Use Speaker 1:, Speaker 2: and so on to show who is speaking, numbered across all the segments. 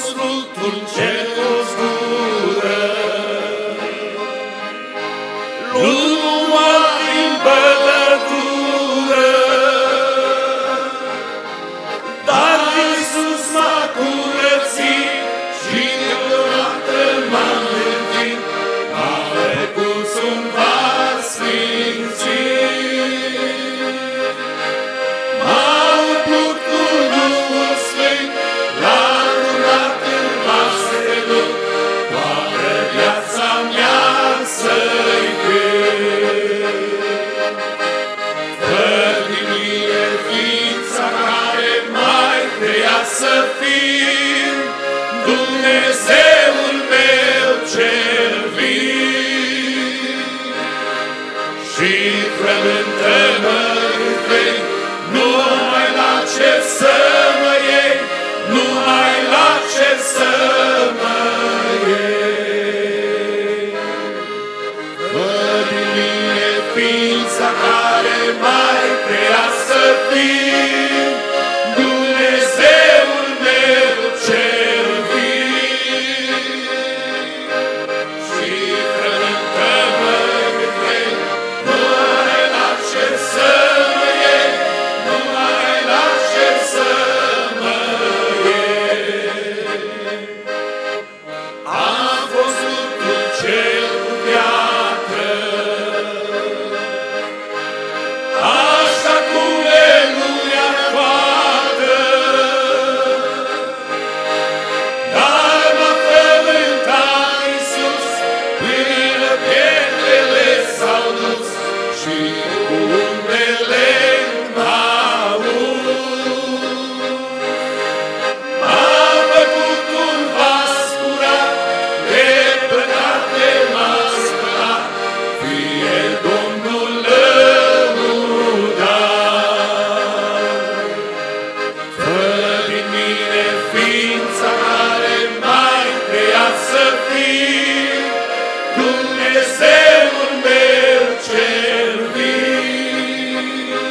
Speaker 1: fost fructul cel cu zgură. Lumea din bătătură, dar Iisus m-a curățit și deodată m-a mântuit, m-a făcut un vas sfințit. M-a umplut cu Duhul Sfânt, l-a adunat în vase lui, toată viața mea să-i să fiu Dumnezeul meu cel vin. Și frământă-mă întreg, numai la ce să mă iei, numai la ce să mă iei. Fă din mine ființa care m-ai creat să fiu Dumnezeul meu cel vin. Și frământă-mă întreg, numai la ce să mă iei, numai la ce să mă iei. Am fost lucrul cel cu piatră, așa cum lumea toată, dar m-a frământat Iisus până pietrele s-au dus și cu undele m-a uns. M-a făcut un vas curat, de păcate m-a spălat, fie Domnul lăudat. Fă din mine ființa care m-ai creat să fiu Dumnezeul meu cel vin.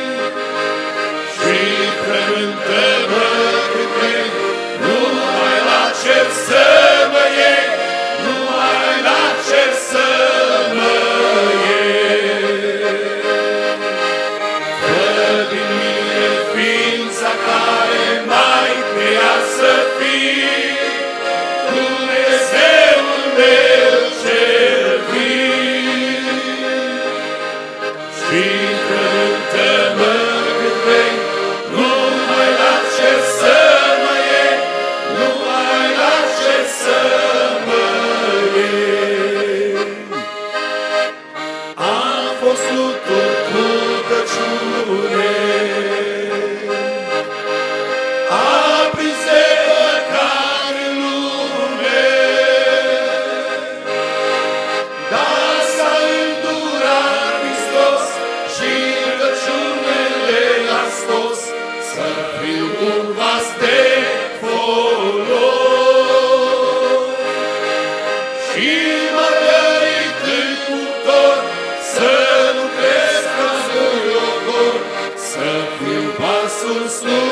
Speaker 1: Și frământă-mă întreg, numai la cer să mă iei, numai la cer să mă iei. Fă din mine ființa care m-ai creat să fiu Dumnezeul meu cel vin. Și frământă-mă întreg, numai la cer să mă iei, numai la cer să mă iei. Am fost lucrul cu căciune, aprins de păcat în lume, dar s-a îndurat Hristos și căciunele a scos, să fiu un vas de folos. Și m-a dărit în cuptor, să nu cresc ca zgâriocor, să fiu vasul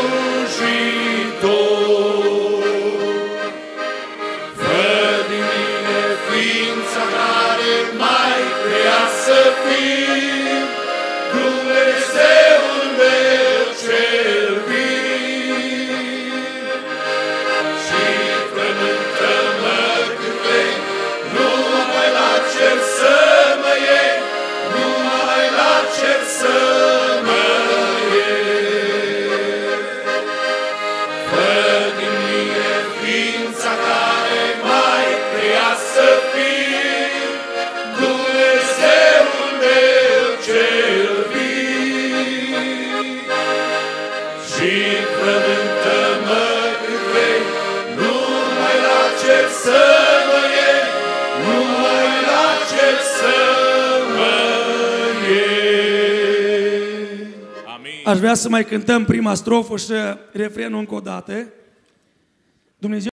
Speaker 1: slujitor. Fă din mine ființa care m-ai creat să fiu Dumnezeul meu cel vin. Și frământă-mă întreg, numai la cer să mă iei, numai la cer să mă iei. Fă din mine ființa care m-ai creat să fiu Dumnezeul meu cel vin. Și frământă-mă întreg, numai la cer să mă iei, numai la cer să mă iei. Amin.
Speaker 2: Aș vrea să mai cântăm prima strofă și refrenul încă o dată. Dumnezeu